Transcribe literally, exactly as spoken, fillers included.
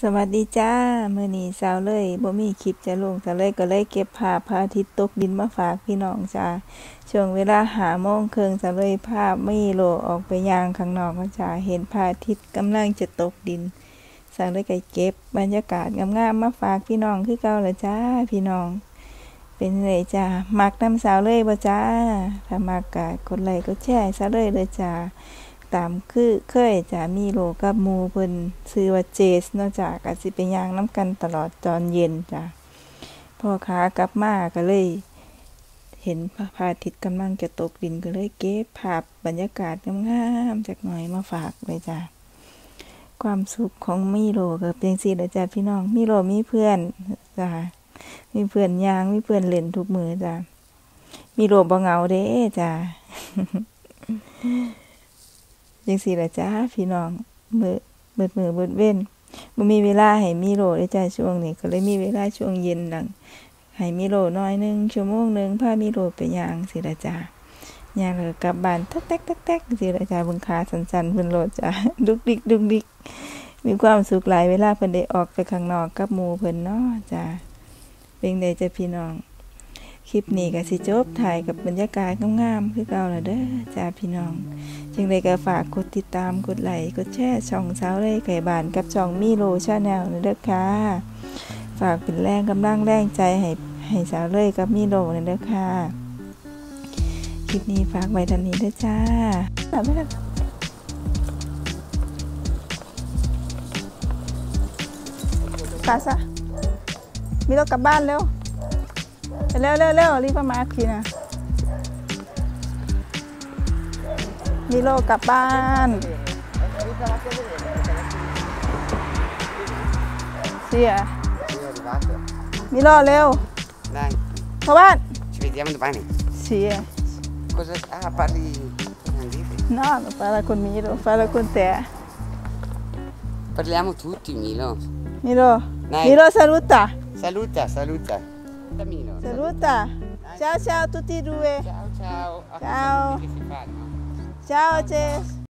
สวัสดีจ้ามื้อนี้สาวเลยบ่มีคลิปจะลงสาวเลยก็เลยเก็บภาพพระอาทิตย์ตกดินมาฝากพี่น้องจ้าช่วงเวลาห้าโมงครึ่งสาวเลยพามีโลออกไปย่างข้างนอกจ้าเห็นพระอาทิตย์กำลังจะตกดินสาวเลยก็เก็บบรรยากาศงามๆมาฝากพี่น้องคือเก่าล่ะจ้าพี่น้องเป็นไงจ้ามักน้ำสาวเลยบ่จ้าถ้ามักก็กดไลค์กดแชร์สาวเลยเลยจ้าตามคือเคยจะมีโลกับหมู่เพิ่นชื่อว่าเจสเนาะจ้ะก็สิไปย่างน้ำกันตลอดตอนเย็นจ้ะพอขากลับมาก็เลยเห็นพระอาทิตย์กำลังจะตกดินก็เลยเก็บภาพบรรยากาศงามๆจากหน่อยมาฝากเลยจ้ะความสุขของมีโลก็เป็นจังซี่แหละจ้ะพี่น้องมีโลมีเพื่อนจ้ะมีเพื่อนย่างมีเพื่อนเล่นทุกมื้อจ้ะมีโลบ่เหงาเด้จ้ะจังซี่ล่ะจ้าพี่น้องมื้อเบิดมื้อเบิดเว้นบ่มีเวลาให้มีโลเลยจ้าช่วงนี้ก็เลยมีเวลาช่วงเย็นหลังให้มีโลน้อยนึงชั่วโมงนึงพามีโลไปย่างสิล่ะจ้าย่างแล้วกลับบ้านทักแต๊กๆๆสิล่ะจ้าเบิ่งขาสั่นๆเพิ่นโลดจ้าดุกดิกดุกดิกมีความสุขหลายเวลาเพิ่นได้ออกไปข้างนอกกับหมู่เพิ่นเนาะจ้าเป็นไดจ้าพี่น้องคลิปนี้ก็สิจบถ่ายกับบรรยากาศงามๆคือเก่าล่ะเด้อจ้าพี่น้องจึงได้ก็ฝากกดติดตามกดไลค์กดแชร์ช่องสาวเลยไก่บ้านกับช่องมีโลชาแนลนี่เด้อค่ะฝากเป็นแรงกำลังแรงใจให้ให้สาวเลยกับมีโลนี่เด้อค่ะคลิปนี้ฝากไว้เท่านี้เด้อจ้าไปแล้วกาซะมีโลกลับบ้านเร็วเร็วเร็วเร็วรีบมาทีนะมีโลกลับบ้านเสียมีโลเร็วเข้าบ้าน Ci vediamo domani. เสีย Cosa ah, parli inglese? no non parla con Milo parla con te Parliamo tutti, Milo. Milo Dai. Milo saluta Saluta, saluta. Milo. saluta ciao ciao tutti e due Ciao, ciao. Ah, Ciao. che si fanno? ciao Jess